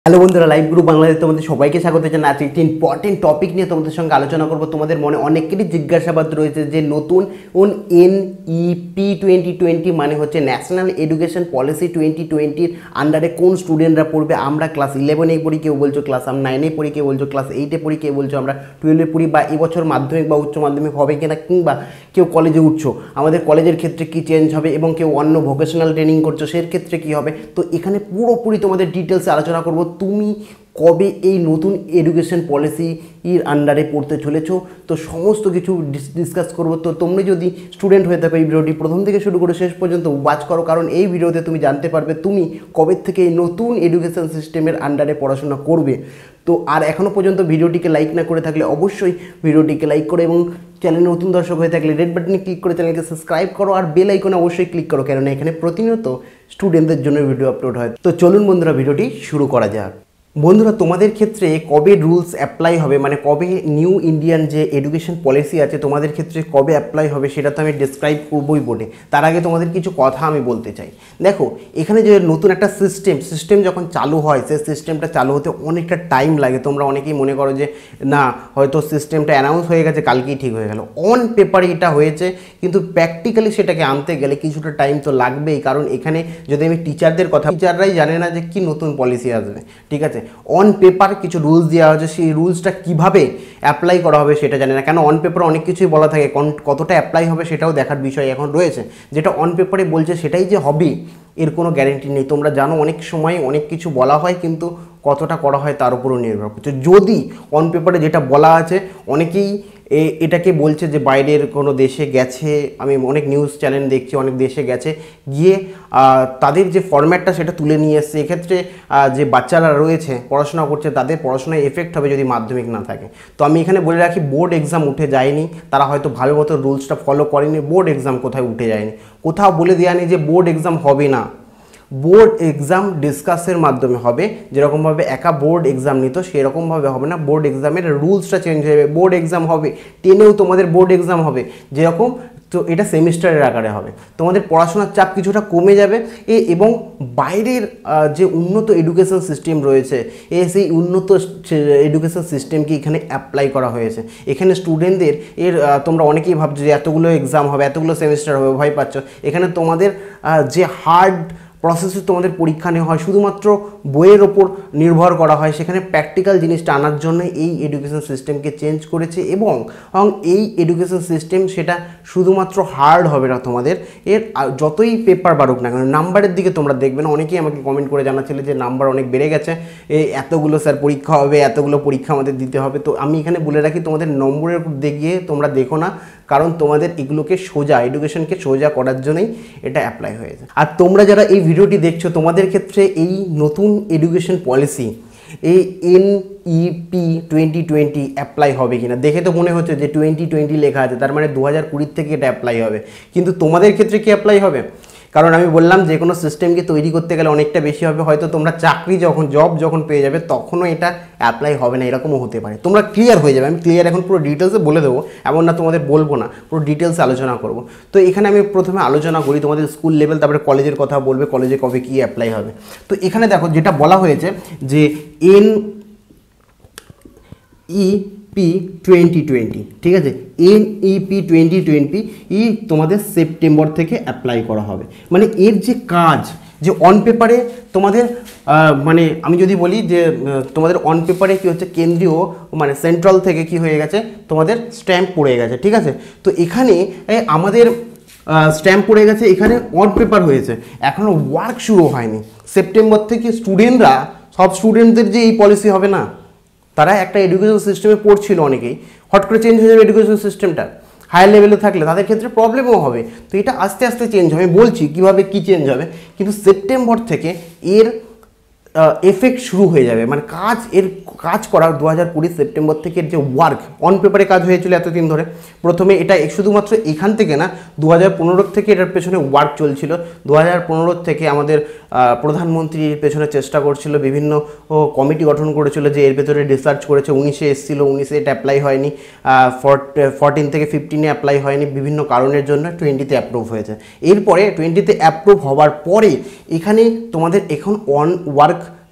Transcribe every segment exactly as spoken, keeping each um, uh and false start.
Hello বন্ধুরা, live group Bangladesh তোমাদের সবাইকে স্বাগত জানাই। আজকে একটি ইম্পর্টেন্ট টপিক নিয়ে তোমাদের সঙ্গে আলোচনা করব। তোমাদের মনে অনেকেরই জিজ্ঞাসাবাদ রয়েছে যে নতুন এনইপি টোয়েন্টি টোয়েন্টি মানে হচ্ছে ন্যাশনাল এডুকেশন পলিসি টোয়েন্টি টোয়েন্টির আন্ডারে কোন স্টুডেন্টরা পড়বে। আমরা ক্লাস ইলেভেনে পড়ি, কেউ বলছো ক্লাস নাইনে পড়ি, কেউ বলছো ক্লাস এইটে পড়ি, কেউ বলছো আমরা টুয়েলভে পড়ি, বা এবছর মাধ্যমিক বা উচ্চ মাধ্যমিক হবে কিনা, কিংবা কেউ কলেজে উঠছো আমাদের কলেজের ক্ষেত্রে কি চেঞ্জ হবে, এবং কেউ অন্য ভোকেশনাল ট্রেনিং করছো সের ক্ষেত্রে কি হবে। তো এখানে পুরোপুরি তোমাদের ডিটেলসে আলোচনা করব। তুমি কবে এই নতুন এডুকেশন পলিসির আন্ডারে পড়তে চলেছো, তো সমস্ত কিছু ডিসকাস করবো। তো তুমি যদি স্টুডেন্ট হয়ে থাকো এই ভিডিওটি প্রথম থেকে শুরু করে শেষ পর্যন্ত ওয়াচ করো, কারণ এই ভিডিওতে তুমি জানতে পারবে তুমি কবে থেকে এই নতুন এডুকেশন সিস্টেমের আন্ডারে পড়াশোনা করবে। তো আর এখনও পর্যন্ত ভিডিওটিকে লাইক না করে থাকলে অবশ্যই ভিডিওটিকে লাইক করো, এবং চ্যানেলে নতুন দর্শক হয়ে থাকলে রেড বাটনে ক্লিক করে চ্যানেলকে সাবস্ক্রাইব করো, আর বেল আইকনে অবশ্যই ক্লিক করো, কারণ এখানে প্রতিনিয়ত স্টুডেন্টদের জন্য ভিডিও আপলোড হয়। তো চলুন বন্ধুরা, ভিডিওটি শুরু করা যাক। বন্ধুরা, তোমাদের ক্ষেত্রে কবে রুলস অ্যাপ্লাই হবে, মানে কবে নিউ ইন্ডিয়ান যে এডুকেশন পলিসি আছে তোমাদের ক্ষেত্রে কবে অ্যাপ্লাই হবে সেটা তো আমি ডিসক্রাইব করবই বলে, তার আগে তোমাদের কিছু কথা আমি বলতে চাই। দেখো, এখানে যে নতুন একটা সিস্টেম সিস্টেম যখন চালু হয়, সেই সিস্টেমটা চালু হতে অনেকটা টাইম লাগে। তোমরা অনেকেই মনে করো যে না, হয়তো সিস্টেমটা অ্যানাউন্স হয়ে গেছে, কালকেই ঠিক হয়ে গেল। অন পেপারে এটা হয়েছে, কিন্তু প্র্যাকটিক্যালি সেটাকে আনতে গেলে কিছুটা টাইম তো লাগবেই। কারণ এখানে যদি আমি টিচারদের কথা, টিচাররাই জানে না যে কি নতুন পলিসি আসবে, ঠিক আছে। অন পেপার কিছু রুলস দেওয়া হয়েছে, সেই রুলসটা কীভাবে অ্যাপ্লাই করা হবে সেটা জানে না। কেন, অন পেপারে অনেক কিছুই বলা থাকে, কতটা অ্যাপ্লাই হবে সেটাও দেখার বিষয় এখন রয়েছে। যেটা অন পেপারে বলছে সেটাই যে হবে এর কোনো গ্যারেন্টি নেই। তোমরা জানো অনেক সময় অনেক কিছু বলা হয়, কিন্তু কতটা করা হয় তার উপরও নির্ভর করছে। যদি অন পেপারে যেটা বলা আছে, অনেকেই এটাকে বলছে যে বাইরের কোনো দেশে গেছে, আমি অনেক নিউজ চ্যানেল দেখছি অনেক দেশে গেছে, গিয়ে তাদের যে ফরম্যাটটা সেটা তুলে নিয়ে এসছে। এক্ষেত্রে যে বাচ্চারা রয়েছে পড়াশোনা করছে তাদের পড়াশোনায় এফেক্ট হবে যদি মাধ্যমিক না থাকে। তো আমি এখানে বলে রাখি, বোর্ড এক্সাম উঠে যায়নি, তারা হয়তো ভালো মতো রুলসটা ফলো করেনি। বোর্ড এক্সাম কোথায় উঠে যায়নি, কোথাও বলে দেওয়া নেই যে বোর্ড এক্সাম হবে না। বোর্ড এক্সাম ডিসকাসের মাধ্যমে হবে, যেরকমভাবে একা বোর্ড এক্সাম নিত সেরকমভাবে হবে না। বোর্ড এক্সামের রুলসটা চেঞ্জ হয়ে যাবে। বোর্ড এক্সাম হবে, টেনেও তোমাদের বোর্ড এক্সাম হবে যেরকম, তো এটা সেমিস্টারের আকারে হবে। তোমাদের পড়াশোনার চাপ কিছুটা কমে যাবে, এ এবং বাইরের যে উন্নত এডুকেশন সিস্টেম রয়েছে, এ সেই উন্নত এডুকেশন সিস্টেমকে এখানে অ্যাপ্লাই করা হয়েছে। এখানে স্টুডেন্টদের এর তোমরা অনেকেই ভাবছো যে এতগুলো এক্সাম হবে, এতগুলো সেমিস্টার হবে, ভয় পাচ্ছ। এখানে তোমাদের যে হার্ড প্রসেসে তোমাদের পরীক্ষা নেওয়া হয়, শুধুমাত্র বইয়ের ওপর নির্ভর করা হয়, সেখানে প্র্যাকটিক্যাল জিনিসটা আনার জন্য এই এডুকেশন সিস্টেমকে চেঞ্জ করেছে। এবং এই এডুকেশন সিস্টেম সেটা শুধুমাত্র হার্ড হবে না, তোমাদের এর যতই পেপার বাড়ুক না কেন নাম্বারের দিকে তোমরা দেখবে না। অনেকেই আমাকে কমেন্ট করে জানাচ্ছিল যে নাম্বার অনেক বেড়ে গেছে, এই এতগুলো স্যার পরীক্ষা হবে, এতগুলো পরীক্ষা আমাদের দিতে হবে। তো আমি এখানে বলে রাখি, তোমাদের নম্বরের উপর দেখিয়ে তোমরা দেখো না, কারণ তোমাদের এগুলোকে সোজা এডুকেশনকে সোজা করার জন্যই এটা অ্যাপ্লাই হয়েছে। আর তোমরা যারা এই ভিডিওটি দেখছো, তোমাদের ক্ষেত্রে এই নতুন এডুকেশন পলিসি এই এনইপি টোয়েন্টি টোয়েন্টি অ্যাপ্লাই হবে কিনা, দেখে তো মনে হচ্ছে যে টোয়েন্টি টোয়েন্টি লেখা আছে, তার মানে দু হাজার কুড়ির থেকে এটা অ্যাপ্লাই হবে। কিন্তু তোমাদের ক্ষেত্রে কি অ্যাপ্লাই হবে? কারণ আমি বললাম যে কোনো সিস্টেমকে তৈরি করতে গেলে অনেকটা বেশি হবে। হয়তো তোমরা চাকরি যখন জব যখন পেয়ে যাবে তখনও এটা অ্যাপ্লাই হবে না, এরকমও হতে পারে। তোমরা ক্লিয়ার হয়ে যাবে, আমি ক্লিয়ার এখন পুরো ডিটেলসে বলে দেবো, এমন না তোমাদের বলবো না, পুরো ডিটেলসে আলোচনা করব। তো এখানে আমি প্রথমে আলোচনা করি তোমাদের স্কুল লেভেল, তারপরে কলেজের কথা বলবে, কলেজে কবে কী অ্যাপ্লাই হবে। তো এখানে দেখো যেটা বলা হয়েছে যে N E P twenty twenty, ঠিক আছে, এনইপি টোয়েন্টি টোয়েন্টি ই তোমাদের সেপ্টেম্বর থেকে অ্যাপ্লাই করা হবে। মানে এর যে কাজ, যে অন পেপারে তোমাদের মানে আমি যদি বলি যে তোমাদের অন পেপারে কী হচ্ছে, কেন্দ্রীয় মানে সেন্ট্রাল থেকে কি হয়ে গেছে, তোমাদের স্ট্যাম্প পড়ে গেছে, ঠিক আছে। তো এখানে আমাদের স্ট্যাম্প পড়ে গেছে, এখানে অন পেপার হয়েছে, এখনও ওয়ার্ক শুরু হয়নি। সেপ্টেম্বর থেকে স্টুডেন্টরা, সব স্টুডেন্টদের যে এই পলিসি হবে না, তারা একটা এডুকেশন সিস্টেমে পড়ছিল অনেকেই, হট করে চেঞ্জ হয়ে যাবে এডুকেশন সিস্টেমটা। হায়ার লেভেলে থাকলে তাদের ক্ষেত্রে প্রবলেমও হবে। তো এটা আস্তে আস্তে চেঞ্জ হবে, আমি বলছি কীভাবে কী চেঞ্জ হবে। কিন্তু সেপ্টেম্বর থেকে এর এফেক্ট শুরু হয়ে যাবে, মানে কাজ এর কাজ করার দু হাজার কুড়ি সেপ্টেম্বর থেকে যে ওয়ার্ক অন পেপারে কাজ হয়েছিল এতদিন ধরে, প্রথমে এটা শুধুমাত্র এখান থেকে না, দু হাজার পনেরো থেকে এটার পেছনে ওয়ার্ক চলছিল। দু হাজার পনেরো থেকে আমাদের প্রধানমন্ত্রীর পেছনে চেষ্টা করছিল, বিভিন্ন কমিটি গঠন করেছিল যে এর ভেতরে রিসার্চ করেছে। উনিশে এসেছিল, উনিশে এটা অ্যাপ্লাই হয়নি, ফোরটিন থেকে ফিফটিনে অ্যাপ্লাই হয়নি বিভিন্ন কারণের জন্য, টোয়েন্টিতে অ্যাপ্রুভ হয়েছে। এরপরে টোয়েন্টিতে অ্যাপ্রুভ হওয়ার পরে এখানে তোমাদের এখন অন ওয়ার্ক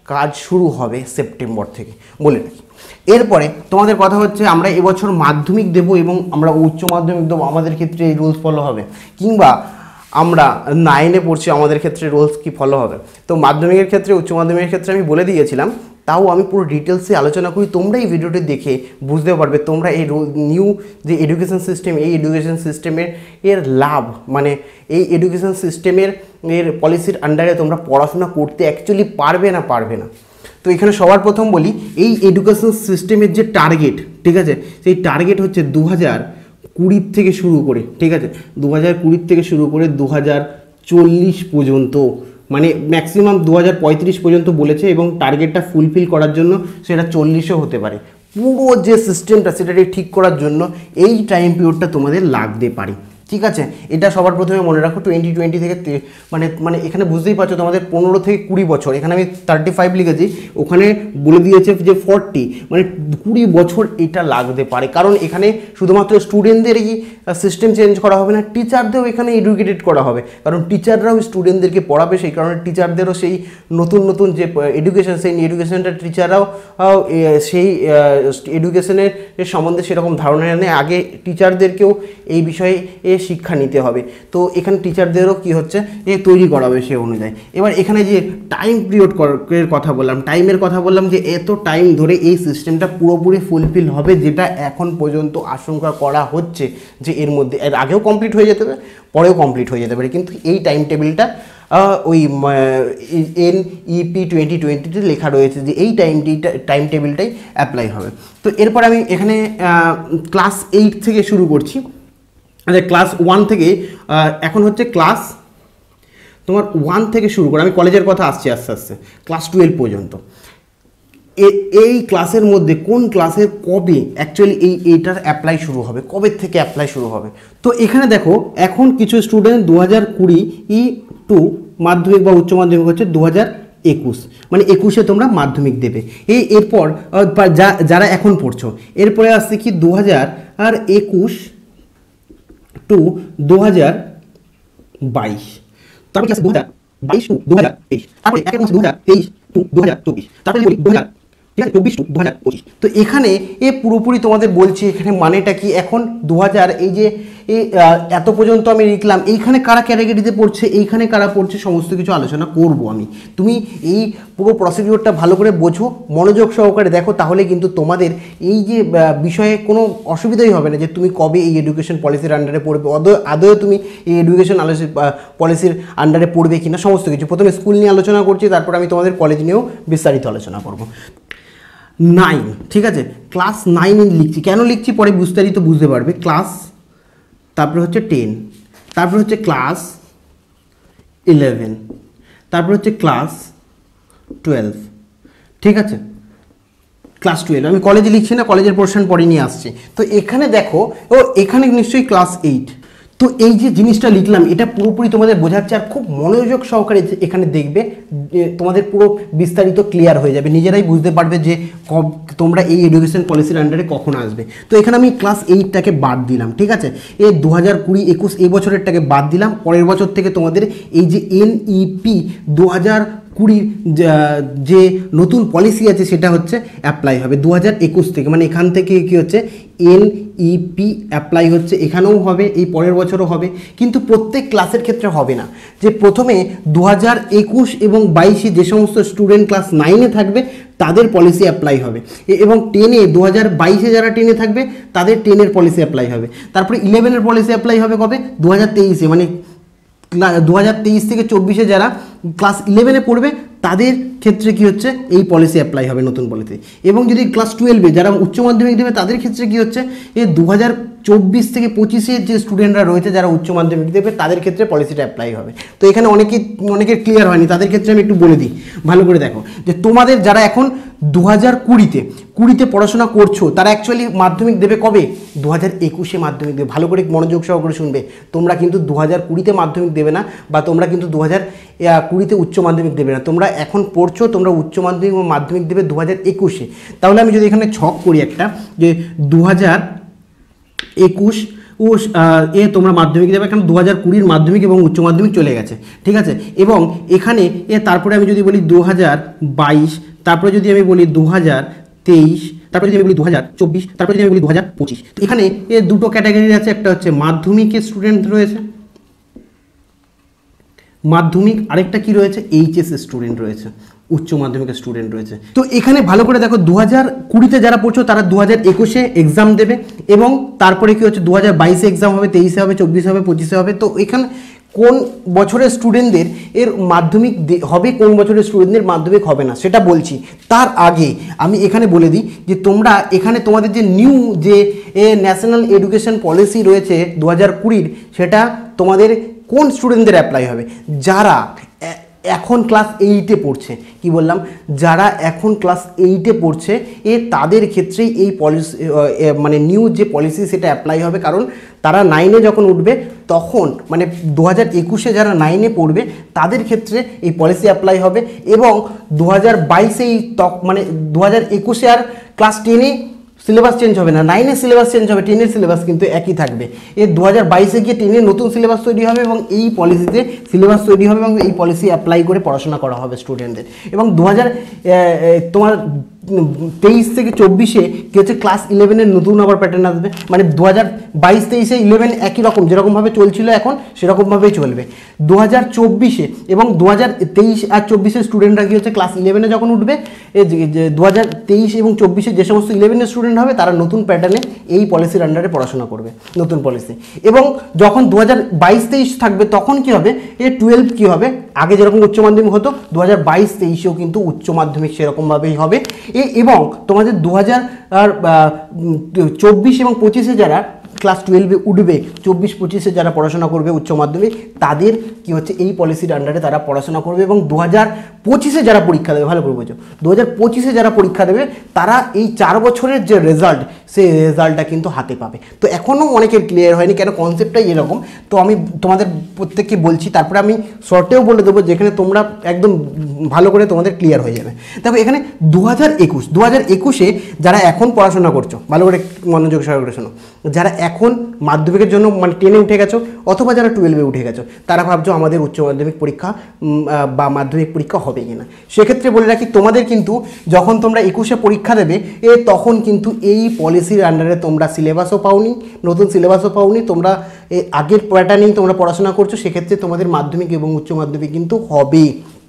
কাজ শুরু হবে সেপ্টেম্বর থেকে বলে রাখি। এরপরে তোমাদের কথা হচ্ছে আমরা এবছর মাধ্যমিক দেব এবং আমরা উচ্চ মাধ্যমিক দেবো, আমাদের ক্ষেত্রে এই রুলস ফলো হবে, কিংবা আমরা নাইনে পড়ছি আমাদের ক্ষেত্রে রুলস কি ফলো হবে। তো মাধ্যমিকের ক্ষেত্রে উচ্চ মাধ্যমিকের ক্ষেত্রে আমি বলে দিয়েছিলাম, তাও আমি পুরো ডিটেলসে আলোচনা করি, তোমরা এই ভিডিওটি দেখে বুঝতে পারবে তোমরা এই নিউ যে এডুকেশন সিস্টেম, এই এডুকেশন সিস্টেমের এর লাভ, মানে এই এডুকেশন সিস্টেমের এর পলিসির আন্ডারে তোমরা পড়াশোনা করতে অ্যাকচুয়ালি পারবে না পারবে না। তো এখানে সবার প্রথম বলি, এই এডুকেশন সিস্টেমের যে টার্গেট, ঠিক আছে, সেই টার্গেট হচ্ছে দু হাজার কুড়ির থেকে শুরু করে, ঠিক আছে, দু হাজার কুড়ির থেকে শুরু করে দু হাজার চল্লিশ পর্যন্ত, মানে ম্যাক্সিমাম দু হাজার পঁয়ত্রিশ পর্যন্ত বলেছে, এবং টার্গেটটা ফুলফিল করার জন্য সেটা চল্লিশও হতে পারে। পুরো যে সিস্টেমটা সেটাকে ঠিক করার জন্য এই টাইম পিরিয়ডটা তোমাদের লাগতে পারে, ঠিক আছে। এটা সবার প্রথমে মনে রাখো, টোয়েন্টি টোয়েন্টি থেকে মানে মানে এখানে বুঝতেই পারছো তোমাদের পনেরো থেকে কুড়ি বছর, এখানে আমি থার্টি ফাইভ লিখেছি, ওখানে বলে দিয়েছে যে ফর্টি, মানে কুড়ি বছর এটা লাগতে পারে। কারণ এখানে শুধুমাত্র স্টুডেন্টদেরই সিস্টেম চেঞ্জ করা হবে না, টিচারদেরও এখানে এডুকেটেড করা হবে, কারণ টিচাররাও স্টুডেন্টদেরকে পড়াবে, সেই কারণে টিচারদেরও সেই নতুন নতুন যে এডুকেশন, সেই এডুকেশনটা টিচাররাও সেই এডুকেশনের সম্বন্ধে সেরকম ধারণা নেই, আগে টিচারদেরকেও এই বিষয়ে শিক্ষা নিতে হবে। তো এখানে টিচারদেরও কি হচ্ছে এ তৈরি করা হবে সে অনুযায়ী। এবার এখানে যে টাইম পিরিয়ড এর কথা বললাম, টাইমের কথা বললাম যে এত টাইম ধরে এই সিস্টেমটা পুরোপুরি ফুলফিল হবে, যেটা এখন পর্যন্ত আশঙ্কা করা হচ্ছে যে এর মধ্যে, এর আগেও কমপ্লিট হয়ে যেতে পারে, পরেও কমপ্লিট হয়ে যেতে পারে, কিন্তু এই টাইম টেবিলটা ওই এন ই পি টোয়েন্টি টোয়েন্টিতে লেখা রয়েছে যে এই টাইমটিটা টাইম টেবিলটাই অ্যাপ্লাই হবে। তো এরপর আমি এখানে ক্লাস এইট থেকে শুরু করছি। আচ্ছা, ক্লাস ওয়ান থেকে এখন হচ্ছে ক্লাস তোমার ওয়ান থেকে শুরু করে, আমি কলেজের কথা আসছি আস্তে আস্তে, ক্লাস টুয়েলভ পর্যন্ত এই ক্লাসের মধ্যে কোন ক্লাসের কবে অ্যাকচুয়ালি এই এইটার অ্যাপ্লাই শুরু হবে, কবে থেকে অ্যাপ্লাই শুরু হবে। তো এখানে দেখো, এখন কিছু স্টুডেন্ট দু হাজার কুড়ি ই টু মাধ্যমিক বা উচ্চ মাধ্যমিক হচ্ছে দু হাজার একুশ, মানে একুশে তোমরা মাধ্যমিক দেবে। এই এরপর যা যারা এখন পড়ছো, এরপরে আসছে কি দু হাজার আর একুশ টু দু হাজার বাইশ, তারপরে দু হাজার বাইশ টু দু হাজার তেইশ, তারপরে একের মাসে দু হাজার তেইশ টু দু হাজার চব্বিশ, তারপরে বলি দু হাজার ঠিক আছে চব্বিশ টু দু হাজার পঁচিশ। তো এখানে এ পুরোপুরি তোমাদের বলছি, এখানে মানেটা কি, এখন দু হাজার এই যে এত পর্যন্ত আমি লিখলাম, এইখানে কারা ক্যাটাগরিতে পড়ছে, এইখানে কারা পড়ছে, সমস্ত কিছু আলোচনা করব আমি। তুমি এই পুরো প্রসিডিওরটা ভালো করে বোঝো, মনোযোগ সহকারে দেখো, তাহলে কিন্তু তোমাদের এই যে বিষয়ে কোনো অসুবিধাই হবে না যে তুমি কবে এই এডুকেশন পলিসির আন্ডারে পড়বে, আদৌ আদৌ তুমি এই এডুকেশন পলিসির আন্ডারে পড়বে কিনা, সমস্ত কিছু। প্রথমে স্কুল নিয়ে আলোচনা করছি, তারপর আমি তোমাদের কলেজ নিয়েও বিস্তারিত আলোচনা করব। নাইন, ঠিক আছে, ক্লাস নাইনে লিখছি, কেন লিখছি পরে বিস্তারিত বুঝতে পারবে। ক্লাস, তারপরে হচ্ছে টেন, তারপর হচ্ছে ক্লাস ইলেভেন, তারপর হচ্ছে ক্লাস টুয়েলভ, ঠিক আছে, ক্লাস টুয়েলভ। আমি কলেজে লিখছি না, কলেজের পোর্শন পরে নিয়ে আসছি। তো এখানে দেখো, ও এখানে নিশ্চয়ই ক্লাস এইট। তো এই যে জিনিসটা লিখলাম, এটা পুরোপুরি তোমাদের বোঝাচ্ছে, আর খুব মনোযোগ সহকারে এখানে দেখবে, তোমাদের পুরো বিস্তারিত ক্লিয়ার হয়ে যাবে, নিজেরাই বুঝতে পারবে যে তোমরা এই এডুকেশন পলিসির আন্ডারে কখন আসবে। তো এখানে আমি ক্লাস এইটটাকে বাদ দিলাম, ঠিক আছে, এই দু হাজার কুড়ি একুশ এই বছরেরটাকে বাদ দিলাম, পরের বছর থেকে তোমাদের এই যে এনইপি দু হাজার কুড়ির যে নতুন পলিসি আছে সেটা হচ্ছে অ্যাপ্লাই হবে দু হাজার একুশ থেকে, মানে এখান থেকে কি হচ্ছে এনইপি অ্যাপ্লাই হচ্ছে, এখানেও হবে, এই পরের বছরও হবে, কিন্তু প্রত্যেক ক্লাসের ক্ষেত্রে হবে না। যে প্রথমে দু হাজার একুশ এবং বাইশে যে সমস্ত স্টুডেন্ট ক্লাস নাইনে থাকবে তাদের পলিসি অ্যাপ্লাই হবে, এবং টেনে দু হাজার বাইশে যারা টেনে থাকবে তাদের টেনের পলিসি অ্যাপ্লাই হবে, তারপরে ইলেভেনের পলিসি অ্যাপ্লাই হবে কবে, দু হাজার তেইশে, মানে দু হাজার তেইশ থেকে চব্বিশে যারা ক্লাস ইলেভেনে পড়বে তাদের ক্ষেত্রে কি হচ্ছে এই পলিসি অ্যাপ্লাই হবে, নতুন পলিসি। এবং যদি ক্লাস টুয়েলভে যারা উচ্চ মাধ্যমিক দেবে তাদের ক্ষেত্রে কি হচ্ছে, এই দু হাজার চব্বিশ থেকে পঁচিশে যে স্টুডেন্টরা রয়েছে যারা উচ্চ মাধ্যমিক দেবে তাদের ক্ষেত্রে পলিসিটা অ্যাপ্লাই হবে। তো এখানে অনেকে অনেকের ক্লিয়ার হয়নি, তাদের ক্ষেত্রে আমি একটু বলে দিই, ভালো করে দেখো, যে তোমাদের যারা এখন দু হাজার কুড়িতে কুড়িতে পড়াশোনা করছো তারা অ্যাকচুয়ালি মাধ্যমিক দেবে কবে, দু হাজার একুশে মাধ্যমিক দেবে। ভালো করে মনোযোগ সহকারে শুনবে, তোমরা কিন্তু দু হাজার কুড়িতে মাধ্যমিক দেবে না, বা তোমরা কিন্তু দু হাজার কুড়িতে উচ্চ মাধ্যমিক দেবে না, তোমরা এখন পড়ছো, তোমরা উচ্চ মাধ্যমিক ও মাধ্যমিক দেবে দু হাজার একুশে। তাহলে আমি যদি এখানে ছক করি একটা, যে দু হাজার একুশ এ তোমরা মাধ্যমিক দেবে, কারণ দু হাজার কুড়ির মাধ্যমিক এবং উচ্চ মাধ্যমিক চলে গেছে, ঠিক আছে। এবং এখানে এ তারপরে আমি যদি বলি দু হাজার বাইশ, তারপরে যদি আমি বলি দু হাজার তেইশ, তারপরে যদি আমি বলি দু হাজার চব্বিশ, তারপরে যদি আমি বলি দু হাজার পঁচিশ, তো এখানে এ দুটো ক্যাটাগরি আছে, একটা হচ্ছে মাধ্যমিকের স্টুডেন্ট রয়েছে মাধ্যমিক, আরেকটা কি রয়েছে এইচএস স্টুডেন্ট রয়েছে, উচ্চ মাধ্যমিকের স্টুডেন্ট রয়েছে। তো এখানে ভালো করে দেখো, দু হাজার কুড়িতে যারা পড়ছো তারা দু হাজার একুশে এক্সাম দেবে, এবং তারপরে কি হচ্ছে দু হাজার বাইশে এক্সাম হবে, তেইশে হবে, চব্বিশে হবে, পঁচিশে হবে। তো এখানে কোন বছরের স্টুডেন্টদের এর মাধ্যমিক হবে, কোন বছরের স্টুডেন্টদের মাধ্যমিক হবে না সেটা বলছি। তার আগে আমি এখানে বলে দিই যে তোমরা এখানে তোমাদের যে নিউ যে ন্যাশনাল এডুকেশন পলিসি রয়েছে দু হাজার কুড়ির, সেটা তোমাদের কোন স্টুডেন্টদের অ্যাপ্লাই হবে, যারা এখন ক্লাস এইটে পড়ছে। কি বললাম, যারা এখন ক্লাস এইটে পড়ছে এ তাদের ক্ষেত্রেই এই পলিসি মানে নিউ যে পলিসি সেটা অ্যাপ্লাই হবে, কারণ তারা নাইনে যখন উঠবে তখন মানে দু হাজার একুশে যারা নাইনে পড়বে তাদের ক্ষেত্রে এই পলিসি অ্যাপ্লাই হবে, এবং দু হাজার বাইশেই তক মানে দু হাজার একুশে আর ক্লাস টেনে সিলেবাস চেঞ্জ হবে না, নাইনের সিলেবাস চেঞ্জ হবে, টেনের সিলেবাস কিন্তু একই থাকবে। এ দু হাজার বাইশে গিয়ে টেনের নতুন সিলেবাস তৈরি হবে এবং এই পলিসিতে সিলেবাস তৈরি হবে এবং এই পলিসি অ্যাপ্লাই করে পড়াশোনা করা হবে স্টুডেন্টদের। এবং দু হাজার তোমার তেইশ থেকে চব্বিশে কি হচ্ছে ক্লাস ইলেভেনের নতুন আবার প্যাটার্ন আসবে, মানে দু হাজার বাইশ তেইশে ইলেভেন একই রকম যেরকমভাবে চলছিল এখন সেরকমভাবেই চলবে। দু হাজার চব্বিশে এবং দু হাজার তেইশ আর চব্বিশের স্টুডেন্টরা কি হচ্ছে ক্লাস ইলেভেনে যখন উঠবে, দু হাজার তেইশ এবং চব্বিশে যে সমস্ত ইলেভেনের স্টুডেন্ট হবে তারা নতুন প্যাটার্নে এই পলিসির আন্ডারে পড়াশোনা করবে, নতুন পলিসি। এবং যখন দু হাজার বাইশ তেইশ থাকবে তখন কি হবে, এ টুয়েলভ কী হবে, আগে যেরকম উচ্চ মাধ্যমিক হতো দু হাজার বাইশ তেইশেও কিন্তু উচ্চ মাধ্যমিক সেরকমভাবেই হবে। এবং তোমাদের দু হাজার চব্বিশ এবং পঁচিশে যারা ক্লাস টুয়েলভে উঠবে, চব্বিশ পঁচিশে যারা পড়াশোনা করবে উচ্চ মাধ্যমিক, তাদের কি হচ্ছে এই পলিসির আন্ডারে তারা পড়াশোনা করবে। এবং দু হাজার পঁচিশে যারা পরীক্ষা দেবে, ভালো করে বোঝো, দু হাজার পঁচিশে যারা পরীক্ষা দেবে তারা এই চার বছরের যে রেজাল্ট সেই রেজাল্টটা কিন্তু হাতে পাবে। তো এখনও অনেকের ক্লিয়ার হয়নি, কেন কনসেপ্টটাই এরকম। তো আমি তোমাদের প্রত্যেককে বলছি, তারপরে আমি শর্টেও বলে দেবো যেখানে তোমরা একদম ভালো করে তোমাদের ক্লিয়ার হয়ে যাবে। দেখো এখানে দু হাজার একুশ দু হাজার একুশে যারা এখন পড়াশোনা করছো, ভালো করে মনোযোগ সহকারে শোনো, যারা এখন মাধ্যমিকের জন্য মানে টেনে উঠে গেছো অথবা যারা টুয়েলভে উঠে গেছো, তারা ভাবছো আমাদের উচ্চ মাধ্যমিক পরীক্ষা বা মাধ্যমিক পরীক্ষা হবে কিনা। সেক্ষেত্রে বলে রাখি, তোমাদের কিন্তু যখন তোমরা একুশে পরীক্ষা দেবে এ তখন কিন্তু এই পলিসির আন্ডারে তোমরা সিলেবাসও পাওনি, নতুন সিলেবাসও পাওনি, তোমরা আগের প্যাটার্নেই তোমরা পড়াশোনা করছো, সেক্ষেত্রে তোমাদের মাধ্যমিক এবং উচ্চ মাধ্যমিক কিন্তু হবে।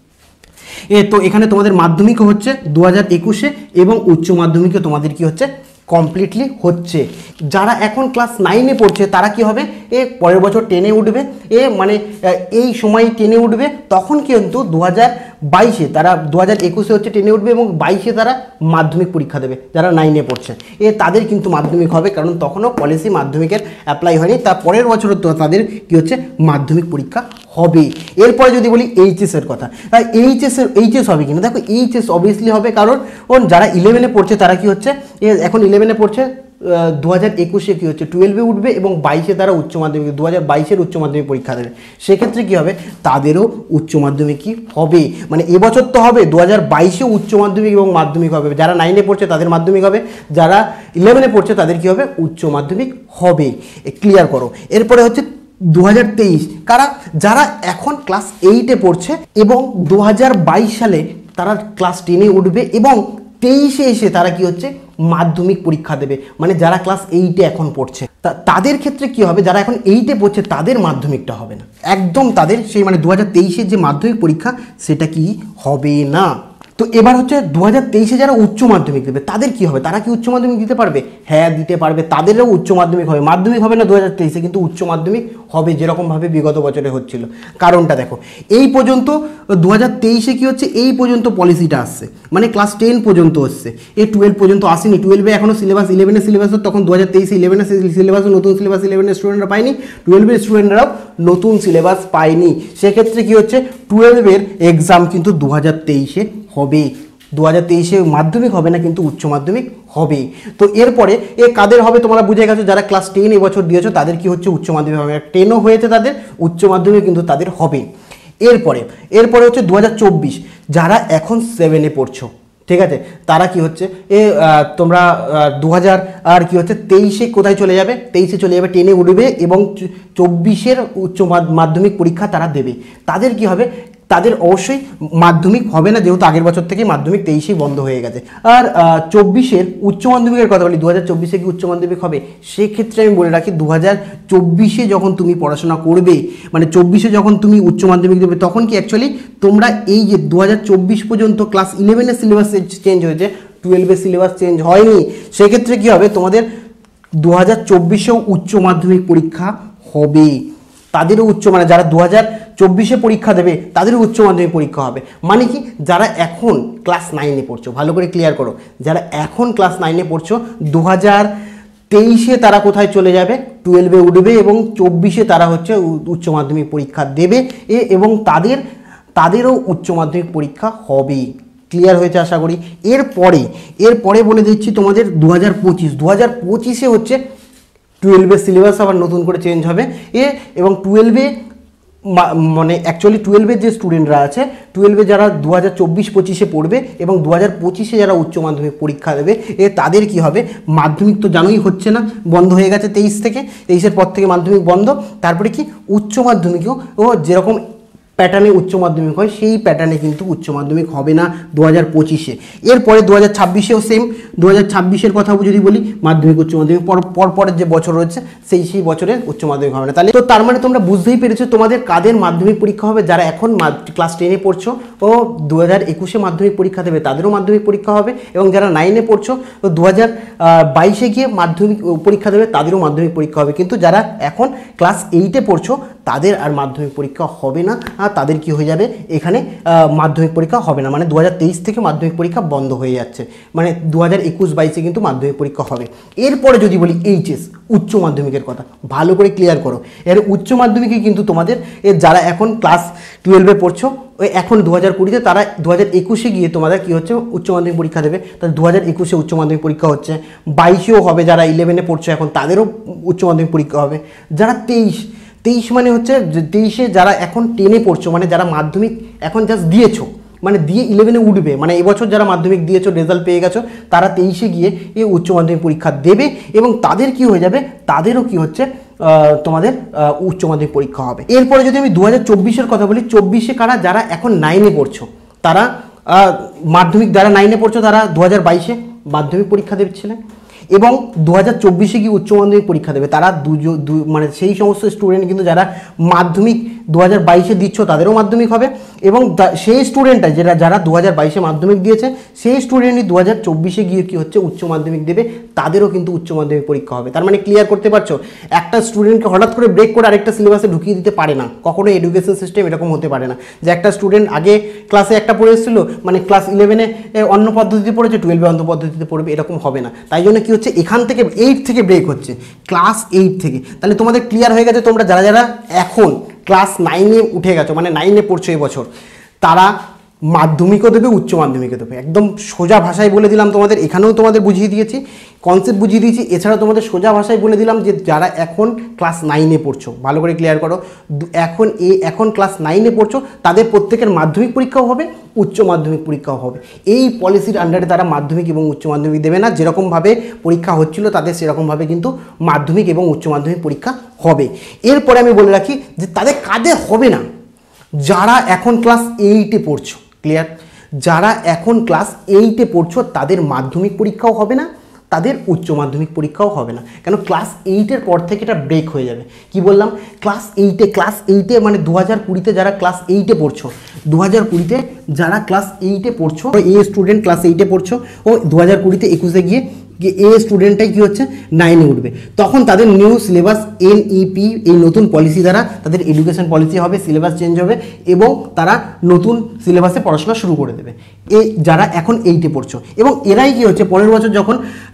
এ তো এখানে তোমাদের মাধ্যমিকও হচ্ছে দু হাজার একুশে এবং উচ্চ মাধ্যমিকও তোমাদের কি হচ্ছে কমপ্লিটলি হচ্ছে। যারা এখন ক্লাস নাইনে পড়ছে তারা কি হবে, এ পরের বছর টেনে উঠবে, এ মানে এই সময় টেনে উঠবে, তখন কিন্তু দু হাজার বাইশে তারা দু হাজার একুশে হচ্ছে টেনে উঠবে এবং বাইশে তারা মাধ্যমিক পরীক্ষা দেবে যারা নাইনে পড়ছে, এ তাদের কিন্তু মাধ্যমিক হবে, কারণ তখনও পলিসি মাধ্যমিকের অ্যাপ্লাই হয়নি, তার পরের বছর তো তাদের কি হচ্ছে মাধ্যমিক পরীক্ষা হবে। এরপরে যদি বলি এইচএসের কথা, তাই এইচএসের এইচএস হবে কিনা, দেখো এইচএস অবভিয়াসলি হবে, কারণ যারা ইলেভেনে পড়ছে তারা কি হচ্ছে এখন ইলেভেনে পড়ছে, দু হাজার একুশে কী হচ্ছে টুয়েলভে উঠবে এবং বাইশে তারা উচ্চ মাধ্যমিক দু হাজার বাইশের উচ্চ মাধ্যমিক পরীক্ষা দেবে, সেক্ষেত্রে কী হবে তাদেরও উচ্চ মাধ্যমিকই হবে, মানে এবছর তো হবে, দু হাজার বাইশে উচ্চ মাধ্যমিক এবং মাধ্যমিক হবে, যারা নাইনে পড়ছে তাদের মাধ্যমিক হবে, যারা ইলেভেনে পড়ছে তাদের কী হবে উচ্চ মাধ্যমিক হবে। ক্লিয়ার করো। এরপরে হচ্ছে দু হাজার তেইশ, কারা যারা এখন ক্লাস এইটে পড়ছে এবং দু হাজার বাইশ সালে তারা ক্লাস টেনে উঠবে এবং তেইশে এসে তারা কি হচ্ছে মাধ্যমিক পরীক্ষা দেবে, মানে যারা ক্লাস এইটে এখন পড়ছে তাদের ক্ষেত্রে কি হবে, যারা এখন এইটে পড়ছে তাদের মাধ্যমিকটা হবে না, একদম তাদের সেই মানে দু হাজার তেইশের যে মাধ্যমিক পরীক্ষা সেটা কি হবে না। তো এবার হচ্ছে দু হাজার তেইশে যারা উচ্চ মাধ্যমিক দেবে তাদের কি হবে, তারা কি উচ্চ মাধ্যমিক দিতে পারবে, হ্যাঁ দিতে পারবে, তাদেরও উচ্চ মাধ্যমিক হবে, মাধ্যমিক হবে না দু হাজার তেইশে কিন্তু উচ্চ মাধ্যমিক হবে, যেরকমভাবে বিগত বছরে হচ্ছিল। কারণটা দেখো, এই পর্যন্ত দু হাজার তেইশে কী হচ্ছে, এই পর্যন্ত পলিসিটা আসছে, মানে ক্লাস টেন পর্যন্ত আসছে, এ টুয়েলভ পর্যন্ত আসেনি, টুয়েলভে এখনও সিলেবাস ইলেভেনের সিলেবাস, তখন দু হাজার তেইশে ইলেভেনের সিলেবাসও নতুন সিলেবাস ইলেভেনের স্টুডেন্টরা পায়নি, টুয়েলভের স্টুডেন্টরাও নতুন সিলেবাস পায়নি, সেক্ষেত্রে কী হচ্ছে টুয়েলভের এক্সাম কিন্তু দু হাজার তেইশে হবে, দু হাজার তেইশে মাধ্যমিক হবে না কিন্তু উচ্চ মাধ্যমিক হবে। তো এরপরে এ কাদের হবে তোমরা বুঝে গেছো, যারা ক্লাস টেন এবছর দিয়েছো তাদের কি হচ্ছে উচ্চ মাধ্যমিক হবে, টেনও হয়েছে তাদের উচ্চ মাধ্যমিক কিন্তু তাদের হবে। এরপরে এরপরে হচ্ছে দু হাজার চব্বিশ, যারা এখন সেভেনে পড়ছো, ঠিক আছে, তারা কি হচ্ছে এ তোমরা দু হাজার আর কি হচ্ছে তেইশে কোথায় চলে যাবে, তেইশে চলে যাবে, টেনে উঠবে এবং চব্বিশের উচ্চ মাধ্যমিক পরীক্ষা তারা দেবে। তাদের কি হবে, তাদের অবশ্যই মাধ্যমিক হবে না, যেহেতু আগের বছর থেকে মাধ্যমিক তেইশেই বন্ধ হয়ে গেছে। আর চব্বিশের উচ্চ মাধ্যমিকের কথা বলি, দু হাজার চব্বিশে কি উচ্চ মাধ্যমিক হবে, সেক্ষেত্রে আমি বলে রাখি দু হাজার চব্বিশে যখন তুমি পড়াশোনা করবে, মানে চব্বিশে যখন তুমি উচ্চ মাধ্যমিক দেবে, তখন কি অ্যাকচুয়ালি তোমরা এই যে দু হাজার চব্বিশ পর্যন্ত ক্লাস ইলেভেনের সিলেবাস চেঞ্জ হয়েছে, টুয়েলভের সিলেবাস চেঞ্জ হয়নি, সেক্ষেত্রে কী হবে, তোমাদের দু হাজার চব্বিশেও উচ্চ মাধ্যমিক পরীক্ষা হবে। তাদেরও উচ্চ মানে যারা দু হাজার চব্বিশে পরীক্ষা দেবে তাদেরও উচ্চ মাধ্যমিক পরীক্ষা হবে। মানে কি, যারা এখন ক্লাস নাইনে পড়ছো, ভালো করে ক্লিয়ার করো, যারা এখন ক্লাস নাইনে পড়ছো দু হাজার তেইশে তারা কোথায় চলে যাবে, টুয়েলভে উঠবে এবং চব্বিশে তারা হচ্ছে উচ্চ মাধ্যমিক পরীক্ষা দেবে এ এবং তাদের তাদেরও উচ্চ মাধ্যমিক পরীক্ষা হবে। ক্লিয়ার হয়েছে আশা করি। এরপরে এরপরে বলে দিচ্ছি তোমাদের দু হাজার পঁচিশ দু হাজার পঁচিশে হচ্ছে টুয়েলভের সিলেবাস আবার নতুন করে চেঞ্জ হবে এ এবং টুয়েলভে মানে অ্যাকচুয়ালি টুয়েলভের যে স্টুডেন্টরা আছে, টুয়েলভে যারা দু হাজার চব্বিশ পঁচিশে পড়বে এবং দু হাজার পঁচিশে যারা উচ্চ মাধ্যমিক পরীক্ষা দেবে এ তাদের কি হবে, মাধ্যমিক তো জানোই হচ্ছে না, বন্ধ হয়ে গেছে তেইশ থেকে, তেইশের পর থেকে মাধ্যমিক বন্ধ। তারপরে কি উচ্চ মাধ্যমিকও ও যেরকম প্যাটার্নে উচ্চ মাধ্যমিক হয় সেই প্যাটার্নে কিন্তু উচ্চ মাধ্যমিক হবে না দু হাজার পঁচিশে। এরপরে দু হাজার ছাব্বিশেও সেম, দু হাজার ছাব্বিশের কথাও যদি বলি, মাধ্যমিক উচ্চ মাধ্যমিক পর পরপরের যে বছর রয়েছে সেই সেই বছরে উচ্চ মাধ্যমিক হবে না। তাহলে তো তার মানে তোমরা বুঝতেই পেরেছো তোমাদের কাদের মাধ্যমিক পরীক্ষা হবে, যারা এখন ক্লাস টেনে পড়ছো ও দু হাজার একুশে মাধ্যমিক পরীক্ষা দেবে তাদেরও মাধ্যমিক পরীক্ষা হবে, এবং যারা নাইনে পড়ছো তো দু হাজার বাইশে গিয়ে মাধ্যমিক পরীক্ষা দেবে তাদেরও মাধ্যমিক পরীক্ষা হবে। কিন্তু যারা এখন ক্লাস এইটে পড়ছো তাদের আর মাধ্যমিক পরীক্ষা হবে না, আর তাদের কি হয়ে যাবে, এখানে মাধ্যমিক পরীক্ষা হবে না, মানে দু হাজার তেইশ থেকে মাধ্যমিক পরীক্ষা বন্ধ হয়ে যাচ্ছে, মানে দু হাজার একুশ বাইশে কিন্তু মাধ্যমিক পরীক্ষা হবে। এরপরে যদি বলি এইচএস উচ্চ মাধ্যমিকের কথা, ভালো করে ক্লিয়ার করো। এর উচ্চ মাধ্যমিকে কিন্তু তোমাদের এর যারা এখন ক্লাস টুয়েলভে পড়ছো ওই এখন দু হাজার কুড়িতে তারা দু হাজার একুশে গিয়ে তোমাদের কী হচ্ছে উচ্চ মাধ্যমিক পরীক্ষা দেবে, তাহলে দু হাজার একুশে উচ্চ মাধ্যমিক পরীক্ষা হচ্ছে, বাইশেও হবে, যারা ইলেভেনে পড়ছো এখন তাদেরও উচ্চ মাধ্যমিক পরীক্ষা হবে। যারা তেইশ তেইশ মানে হচ্ছে তেইশে যারা এখন টেনে পড়ছো, মানে যারা মাধ্যমিক এখন জাস্ট দিয়েছো, মানে দিয়ে ইলেভেনে উঠবে, মানে এবছর যারা মাধ্যমিক দিয়েছো রেজাল্ট পেয়ে গেছো তারা তেইশে গিয়ে এই উচ্চ মাধ্যমিক পরীক্ষা দেবে এবং তাদের কি হয়ে যাবে, তাদেরও কি হচ্ছে তোমাদের উচ্চ মাধ্যমিক পরীক্ষা হবে। এরপরে যদি আমি দু হাজার চব্বিশের কথা বলি, চব্বিশে কারা যারা এখন নাইনে পড়ছো তারা মাধ্যমিক, যারা নাইনে পড়ছো তারা দু হাজার বাইশে মাধ্যমিক পরীক্ষা দিচ্ছিলেন এবং দু হাজার চব্বিশে গিয়ে উচ্চ মাধ্যমিক পরীক্ষা দেবে তারা দু মানে সেই সমস্ত স্টুডেন্ট কিন্তু যারা মাধ্যমিক দু হাজার বাইশে দিচ্ছ তাদেরও মাধ্যমিক হবে এবং সেই স্টুডেন্টটা যেটা যারা দু হাজার বাইশে মাধ্যমিক দিয়েছে সেই স্টুডেন্টই দু হাজার চব্বিশে গিয়ে কী হচ্ছে উচ্চ মাধ্যমিক দেবে, তাদেরও কিন্তু উচ্চ মাধ্যমিক পরীক্ষা হবে। তার মানে ক্লিয়ার করতে পারছো, একটা স্টুডেন্টকে হঠাৎ করে ব্রেক করে আরেকটা সিলেবাসে ঢুকিয়ে দিতে পারে না, কখনো এডুকেশন সিস্টেম এরকম হতে পারে না যে একটা স্টুডেন্ট আগে ক্লাসে একটা পড়ে এসেছিল, মানে ক্লাস ইলেভেনে অন্য পদ্ধতিতে পড়েছে টুয়েলভে অন্য পদ্ধতিতে পড়বে, এরকম হবে না। তাই জন্য কী হচ্ছে, এখান থেকে এইট থেকে ব্রেক হচ্ছে, ক্লাস এইট থেকে। তাহলে তোমাদের ক্লিয়ার হয়ে গেছে, তোমরা যারা যারা এখন ক্লাস নাইনে উঠে গেছো, মানে নাইনে পড়ছো এই বছর, তারা মাধ্যমিকও দেবে উচ্চ মাধ্যমিকও দেবে। একদম সোজা ভাষায় বলে দিলাম তোমাদের, এখানেও তোমাদের বুঝিয়ে দিয়েছি, কনসেপ্ট বুঝিয়ে দিয়েছি, এছাড়া তোমাদের সোজা ভাষায় বলে দিলাম যে যারা এখন ক্লাস নাইনে পড়ছো, ভালো করে ক্লিয়ার করো, এখন এ এখন ক্লাস নাইনে পড়ছো তাদের প্রত্যেকের মাধ্যমিক পরীক্ষাও হবে, উচ্চ মাধ্যমিক পরীক্ষাও হবে। এই পলিসির আন্ডারে তারা মাধ্যমিক এবং উচ্চ মাধ্যমিক দেবে না, যেরকমভাবে পরীক্ষা হচ্ছিল তাদের সেরকমভাবে কিন্তু মাধ্যমিক এবং উচ্চ মাধ্যমিক পরীক্ষা হবে। এরপরে আমি বলে রাখি যে তাদের কাদের হবে না, যারা এখন ক্লাস এইটে পড়ছো, ক্লিয়ার, যারা এখন ক্লাস এইটে পড়ছো তাদের মাধ্যমিক পরীক্ষাও হবে না, তাদের উচ্চ মাধ্যমিক পরীক্ষাও হবে না। কেন, ক্লাস এইটের পর থেকে এটা ব্রেক হয়ে যাবে। কি বললাম, ক্লাস এইটে ক্লাস এইটে মানে দু হাজার কুড়িতে যারা ক্লাস এইটে পড়ছো, দু হাজার কুড়িতে যারা ক্লাস এইটে পড়ছো, এ স্টুডেন্ট ক্লাস এইটে পড়ছো ও দু হাজার কুড়িতে একুশে গিয়ে এ স্টুডেন্টটাই কী হচ্ছে নাইনে উঠবে, তখন তাদের নিউ সিলেবাস এনইপি এই নতুন পলিসি দ্বারা তাদের এডুকেশন পলিসি হবে, সিলেবাস চেঞ্জ হবে এবং তারা নতুন সিলেবাসে পড়াশোনা শুরু করে দেবে। এ যারা এখন এইটে পড়ছো এবং এরাই কী হচ্ছে পরের বছর যখন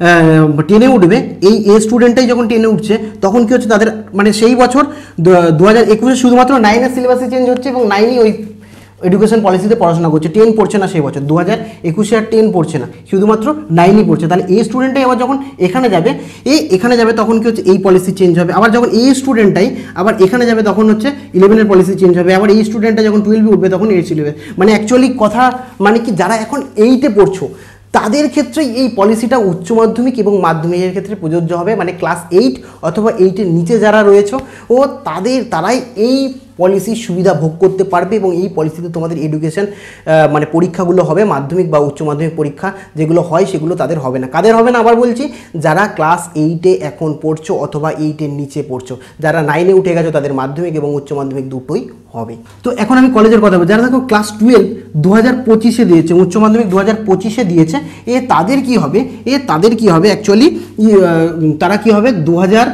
টেনে উঠবে, এই এ স্টুডেন্টটাই যখন টেনে উঠছে তখন কী হচ্ছে তাদের মানে সেই বছর দু হাজার একুশে শুধুমাত্র নাইনের সিলেবাসে চেঞ্জ হচ্ছে এবং নাইনই ওই এডুকেশন পলিসিতে পড়াশোনা করছে, টেন পড়ছে না সেই বছর, দু হাজার একুশে আর টেন পড়ছে না, শুধুমাত্র নাইনই পড়ছে। তাহলে এই স্টুডেন্টটাই আবার যখন এখানে যাবে, এই এখানে যাবে তখন কি হচ্ছে এই পলিসি চেঞ্জ হবে, আবার যখন এই স্টুডেন্টটাই আবার এখানে যাবে তখন হচ্ছে ইলেভেনের পলিসি চেঞ্জ হবে, আবার এই স্টুডেন্টটা যখন টুয়েলভে উঠবে তখন এইট সিলেবাস। মানে অ্যাকচুয়ালি কথা মানে কি, যারা এখন এইটে পড়ছো তাদের ক্ষেত্রে এই পলিসিটা উচ্চ মাধ্যমিক এবং মাধ্যমিকের ক্ষেত্রে প্রযোজ্য হবে, মানে ক্লাস এইট অথবা এইটের নিচে যারা রয়েছে ও তাদের তারাই এই পলিসির সুবিধা ভোগ করতে পারবে এবং এই পলিসিতে তোমাদের এডুকেশন মানে পরীক্ষাগুলো হবে, মাধ্যমিক বা উচ্চ মাধ্যমিক পরীক্ষা যেগুলো হয় সেগুলো তাদের হবে না। কাদের হবে না আবার বলছি, যারা ক্লাস এইটে এখন পড়ছো অথবা এইটের নিচে পড়ছো, যারা নাইনে উঠে গেছো তাদের মাধ্যমিক এবং উচ্চ মাধ্যমিক দুটোই হবে। তো এখন আমি কলেজের কথা বলছি, যারা দেখো ক্লাস টুয়েলভ দু হাজার পঁচিশে দিয়েছে, উচ্চ মাধ্যমিক দু হাজার পঁচিশে দিয়েছে, এ তাদের কি হবে, এ তাদের কি হবে অ্যাকচুয়ালি তারা কি হবে দু হাজার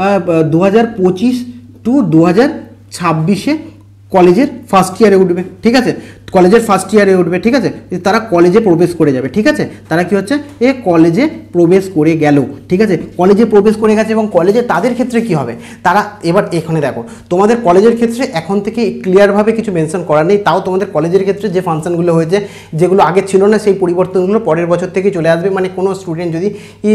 দু হাজার পঁচিশ টু দু হাজার ছাব্বিশে কলেজের ফার্স্ট ইয়ারে উঠবে, ঠিক আছে, কলেজের ফার্স্ট ইয়ারে উঠবে, ঠিক আছে, তারা কলেজে প্রবেশ করে যাবে, ঠিক আছে, তারা কি হচ্ছে এ কলেজে প্রবেশ করে গেল, ঠিক আছে, কলেজে প্রবেশ করে গেছে এবং কলেজে তাদের ক্ষেত্রে কি হবে, তারা এবার এখানে দেখো তোমাদের কলেজের ক্ষেত্রে এখন থেকে ক্লিয়ারভাবে কিছু মেনশন করা নেই, তাও তোমাদের কলেজের ক্ষেত্রে যে ফাংশনগুলো হয়েছে যেগুলো আগে ছিল না সেই পরিবর্তনগুলো পরের বছর থেকে চলে আসবে। মানে কোনো স্টুডেন্ট যদি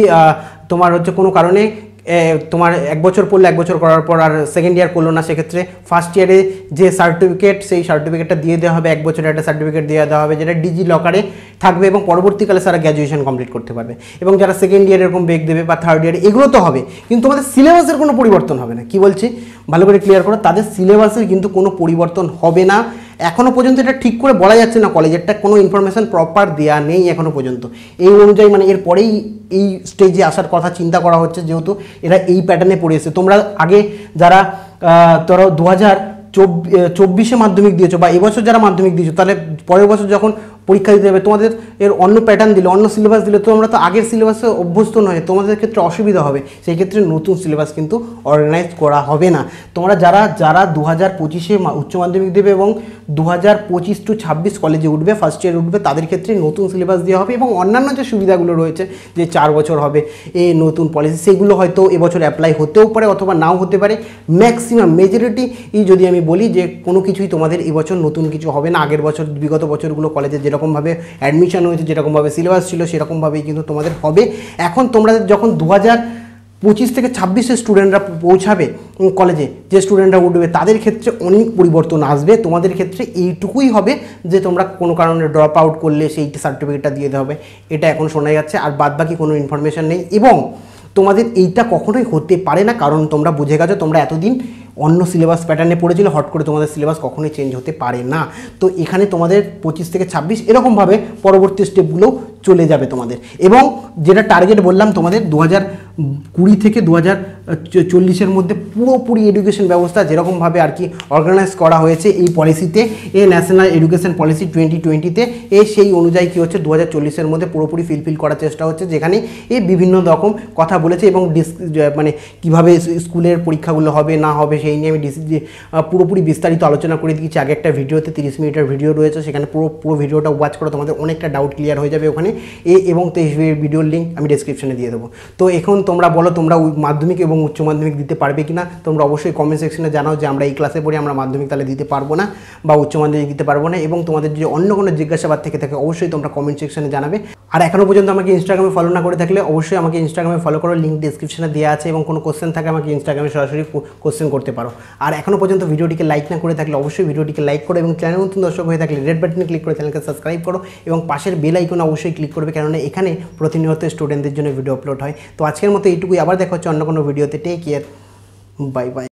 তোমার হচ্ছে কোনো কারণে তোমার এক বছর পড়লে এক বছর করার পর আর সেকেন্ড ইয়ার করলো না, সেক্ষেত্রে ফার্স্ট ইয়ারে যে সার্টিফিকেট সেই সার্টিফিকেটটা দিয়ে দেওয়া হবে, এক বছরের একটা সার্টিফিকেট দিয়ে দেওয়া হবে যেটা ডিজি লকারে থাকবে এবং পরবর্তীকালে তারা গ্র্যাজুয়েশন কমপ্লিট করতে পারবে। এবং যারা সেকেন্ড ইয়ার এরকম ব্রেক দেবে বা থার্ড ইয়ারে এগুলো তো হবে, কিন্তু তোমাদের সিলেবাসের কোনো পরিবর্তন হবে না। কি বলছি ভালো করে ক্লিয়ার করো, তাদের সিলেবাসের কিন্তু কোনো পরিবর্তন হবে না। এখনও পর্যন্ত এটা ঠিক করে বলা যাচ্ছে না, কলেজেরটা কোনো ইনফরমেশান প্রপার দেওয়া নেই এখনও পর্যন্ত। এই অনুযায়ী মানে এরপরেই এই স্টেজে আসার কথা চিন্তা করা হচ্ছে, যেহেতু এরা এই প্যাটার্নে পড়ে এসেছে। তোমরা আগে যারা ধরো দু হাজার চব্বিশে মাধ্যমিক দিয়েছো বা এবছর যারা মাধ্যমিক দিয়েছো, তাহলে পরের বছর যখন পরীক্ষা দিতে হবে তোমাদের এর অন্য প্যাটার্ন দিলে, অন্য সিলেবাস দিলে, তোমরা তো আগের সিলেবাসে অভ্যস্ত নয়, তোমাদের ক্ষেত্রে অসুবিধা হবে। সেই ক্ষেত্রে নতুন সিলেবাস কিন্তু অর্গানাইজ করা হবে না। তোমরা যারা যারা দু হাজার পঁচিশে উচ্চ মাধ্যমিক দেবে এবং দু হাজার পঁচিশ টু ছাব্বিশ কলেজে উঠবে, ফার্স্ট ইয়ার উঠবে, তাদের ক্ষেত্রে নতুন সিলেবাস দেওয়া হবে এবং অন্যান্য যে সুবিধাগুলো রয়েছে যে চার বছর হবে এই নতুন পলিসি, সেগুলো হয়তো এবছর অ্যাপ্লাই হতেও পারে অথবা নাও হতে পারে। ম্যাক্সিমাম মেজরিটি যদি আমি বলি যে কোনো কিছুই তোমাদের এবছর নতুন কিছু হবে না। আগের বছর বিগত বছরগুলো কলেজে যেরকমভাবে অ্যাডমিশন হয়েছে, যেরকমভাবে সিলেবাস ছিল, সেরকমভাবেই কিন্তু তোমাদের হবে। এখন তোমরা যখন দু হাজার পঁচিশ থেকে ছাব্বিশে স্টুডেন্টরা পৌঁছাবে কলেজে, যে স্টুডেন্টরা উঠবে তাদের ক্ষেত্রে অনেক পরিবর্তন আসবে। তোমাদের ক্ষেত্রে এইটুকুই হবে যে তোমরা কোনো কারণে ড্রপ আউট করলে সেই সার্টিফিকেটটা দিয়ে দেওয়া হবে, এটা এখন শোনা যাচ্ছে, আর বাদবাকি কোনো ইনফরমেশান নেই। এবং তোমাদের এইটা কখনোই হতে পারে না, কারণ তোমরা বুঝে গেছো তোমরা এতদিন অন্য সিলেবাস প্যাটার্নে পড়েছিল, হট করে তোমাদের সিলেবাস কখনোই চেঞ্জ হতে পারে না। তো এখানে তোমাদের পঁচিশ থেকে ছাব্বিশ এরকমভাবে পরবর্তী স্টেপগুলো চলে যাবে তোমাদের। এবং যেটা টার্গেট বললাম তোমাদের দু হাজার কুড়ি থেকে দু হাজার চল্লিশের মধ্যে পুরোপুরি এডুকেশন ব্যবস্থা যেরকমভাবে আর কি অর্গানাইজ করা হয়েছে এই পলিসিতে, এই ন্যাশনাল এডুকেশন পলিসি টোয়েন্টি টোয়েন্টিতে, এ সেই অনুযায়ী কী হচ্ছে দু হাজার চল্লিশের মধ্যে পুরোপুরি ফিলফিল করার চেষ্টা হচ্ছে, যেখানে এই বিভিন্ন রকম কথা বলেছে এবং ডিস মানে কীভাবে স্কুলের পরীক্ষাগুলো হবে না হবে সেই নিয়ে আমি ডিসি পুরোপুরি বিস্তারিত আলোচনা করে দিয়েছি আগে একটা ভিডিওতে। তিরিশ মিনিটের ভিডিও রয়েছে, সেখানে পুরো পুরো ভিডিওটা ওয়াচ করে তোমাদের অনেকটা ডাউট ক্লিয়ার হয়ে যাবে ওখানে। এ এবং তেইশ ভিডিওর লিঙ্ক আমি ডেসক্রিপশনে দিয়ে দেবো। তো এখন তোমরা বলো তোমরা মাধ্যমিক এবং উচ্চ মাধ্যমিক দিতে পারবে কি না, তোমরা অবশ্যই কমেন্ট সেকশনে জানাও যে আমরা এই ক্লাসে পড়ি, আমরা মাধ্যমিক তাহলে দিতে পারবো না বা উচ্চ মাধ্যমিক দিতে পারবো না। এবং তোমাদের যদি অন্য কোনো জিজ্ঞাসাবাদ থেকে থাকে অবশ্যই তোমরা কমেন্ট সেকশনে জানাবে। আর এখনও পর্যন্ত আমাকে ইনস্টাগ্রামে ফলো না করে থাকলে অবশ্যই আমাকে ইনস্টাগ্রামে ফলো করো, লিঙ্ক ডেসক্রিপশনে দেওয়া আছে। এবং কোনো কোশ্চেন থাকে আমাকে ইনস্টাগ্রামে সরাসরি কোশ্চেন করতে পারো। আর এখনও পর্যন্ত ভিডিওটিকে লাইক না করে থাকলে অবশ্যই ভিডিওটিকে লাইক করো এবং চ্যানেল নতুন দর্শক হয়ে থাকলে রেড বাটনে ক্লিক করে চ্যানেলকে সাবস্ক্রাইব করো এবং পাশের বেল আইকনে অবশ্যই ক্লিক করবে, কেননা এখানে প্রতিনিয়ত স্টুডেন্টদের জন্য ভিডিও আপলোড হয়। তো আজকের মতো এইটুকুই, আবার দেখা হচ্ছে অন্য কোনো ভিডিওতে। Take care, bye by.